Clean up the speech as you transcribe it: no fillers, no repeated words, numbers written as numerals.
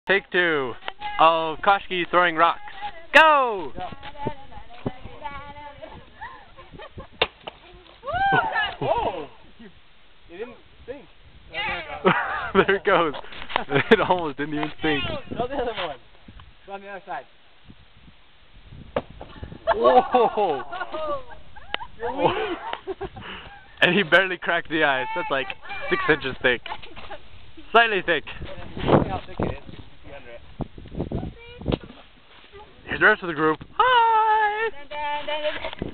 Take two of Koshki throwing rocks. Go! Oh! It didn't sink. There it goes. It almost didn't even sink. Go the other one. Go on the other side. Whoa! You're weak. And he barely cracked the ice. That's like 6 inches thick. Slightly thick. See how thick it is. See under it. Here's the rest of the group. Hi!